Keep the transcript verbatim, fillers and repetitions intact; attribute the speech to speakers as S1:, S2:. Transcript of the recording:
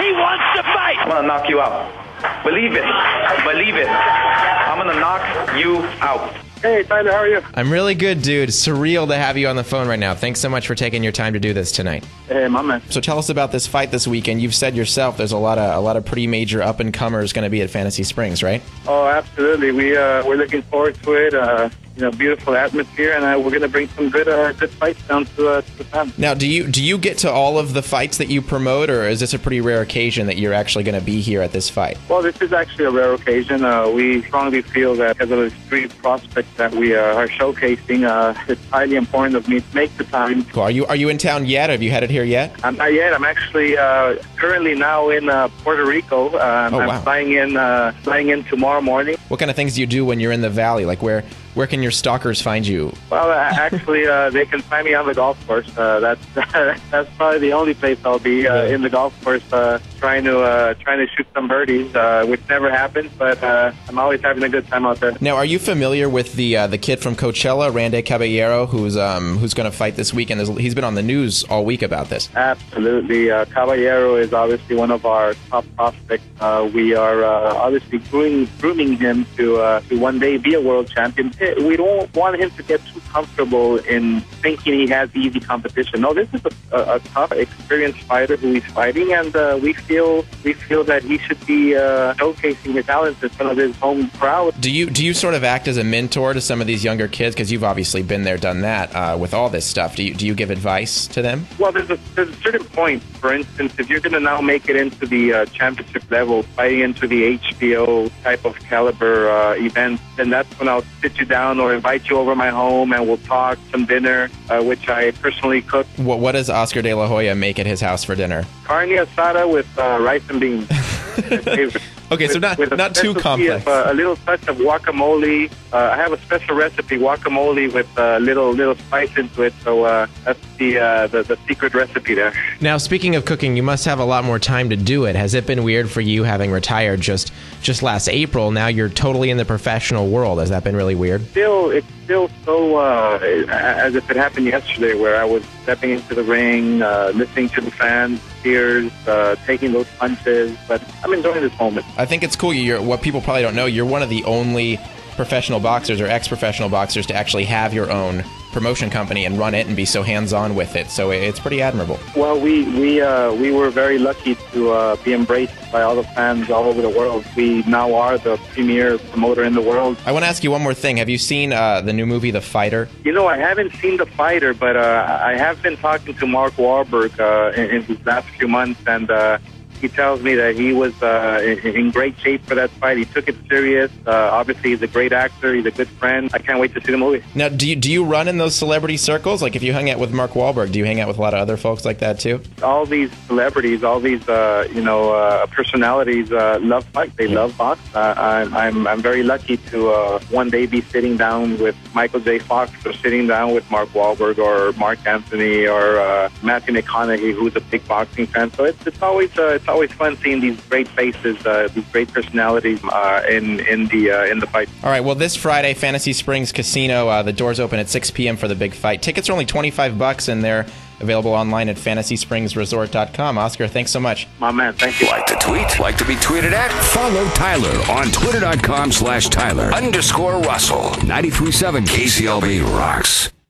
S1: He wants to fight.
S2: I'm gonna knock you out. Believe it. Believe it. I'm gonna knock you out.
S3: Hey, Tyler, how are you?
S4: I'm really good, dude. Surreal to have you on the phone right now. Thanks so much for taking your time to do this tonight.
S3: Hey, my man.
S4: So tell us about this fight this weekend. You've said yourself there's a lot of a lot of pretty major up and comers going to be at Fantasy Springs, right?
S3: Oh, absolutely. We uh, we're looking forward to it. Uh, you know, beautiful atmosphere, and uh, we're going to bring some good uh, good fights down to uh, to the town.
S4: Now, do you do you get to all of the fights that you promote, or is this a pretty rare occasion that you're actually going to be here at this fight?
S3: Well, this is actually a rare occasion. Uh, we strongly feel that because of the three prospects that we uh, are showcasing, uh, it's highly important of me to make the time.
S4: Cool. Are you are you in town yet? Have you headed here yet?
S3: I'm not yet. I'm actually uh, currently now in uh, Puerto Rico. Uh,
S4: Oh,
S3: I'm
S4: wow.
S3: flying in uh, flying in tomorrow morning.
S4: What kind of things do you do when you're in the valley? Like where where can your stalkers find you?
S3: Well, uh, actually, uh, they can find me on the golf course. Uh, that's that's probably the only place I'll be uh, in the golf course, uh, trying to uh, trying to shoot some birdies, uh, which never happens. But uh, I'm always having a good time out there.
S4: Now, are you familiar with the uh, the kid from Coachella, Randy Caballero, who's um who's going to fight this weekend? There's, he's been on the news all week about this.
S3: Absolutely, uh, Caballero is obviously one of our top prospects. Uh, we are uh, obviously grooming, grooming him to uh, to one day be a world champion. We don't want him to get too comfortable in thinking he has easy competition. No, this is a, a, a tough, experienced fighter who he's fighting, and uh, we feel we feel that he should be uh, showcasing his talents in front of his home crowd.
S4: Do you do you sort of act as a mentor to some of these younger kids? Because you've obviously been there, done that uh, with all this stuff. Do you do you give advice to them?
S3: Well, there's a, there's a certain point. For instance, if you're going to now make it into the uh, championship level, fighting into the H B O type of caliber uh, event, then that's when I'll sit you down or invite you over my home and we'll talk some dinner, uh, which I personally cook.
S4: What what does Oscar De La Hoya make at his house for dinner?
S3: Carne asada with uh, rice and beans.
S4: Okay, so not
S3: with a
S4: not too
S3: specialty
S4: complex.
S3: Of, uh, a little touch of guacamole. Uh, I have a special recipe, guacamole with a uh, little little spice into it. So uh, that's the, uh, the the secret recipe there.
S4: Now, speaking of cooking, you must have a lot more time to do it. Has it been weird for you having retired just just last April? Now you're totally in the professional world. Has that been really weird?
S3: Still, it's still so uh, as if it happened yesterday, where I was stepping into the ring, uh, listening to the fans, cheers, uh, taking those punches. But I'm enjoying this moment.
S4: I think it's cool. You're what people probably don't know. You're one of the only professional boxers or ex-professional boxers to actually have your own promotion company and run it and be so hands-on with it. So it's pretty admirable.
S3: Well, we we uh, we were very lucky to uh, be embraced by all the fans all over the world. We now are the premier promoter in the world.
S4: I want to ask you one more thing. Have you seen uh, the new movie, The Fighter?
S3: You know, I haven't seen The Fighter, but uh, I have been talking to Mark Wahlberg uh, in, in his last few months, and uh, he tells me that he was uh, in, in great shape for that fight. He took it serious. Uh, obviously, he's a great actor. He's a good friend. I can't wait to see the movie.
S4: Now, do you, do you run in those celebrity circles? Like, if you hung out with Mark Wahlberg, do you hang out with a lot of other folks like that, too?
S3: All these celebrities, all these, uh, you know, uh, personalities uh, love fight. They love box. Uh, I'm, I'm, I'm very lucky to uh, one day be sitting down with Michael J. Fox or sitting down with Mark Wahlberg or Mark Anthony or uh, Matthew McConaughey, who's a big boxing fan. So it's, it's always uh, it's always fun seeing these great faces, uh, these great personalities uh, in in the uh, in the fight.
S4: All right. Well, this Friday, Fantasy Springs Casino, uh, the doors open at six p.m. for the big fight. Tickets are only twenty-five bucks, and they're available online at fantasy springs resort dot com. Oscar, thanks so much.
S3: My man, thank you.
S5: Like to tweet? Like to be tweeted at? Follow Tyler on twitter dot com slash Tyler underscore Russell. ninety-three point seven K C L B rocks.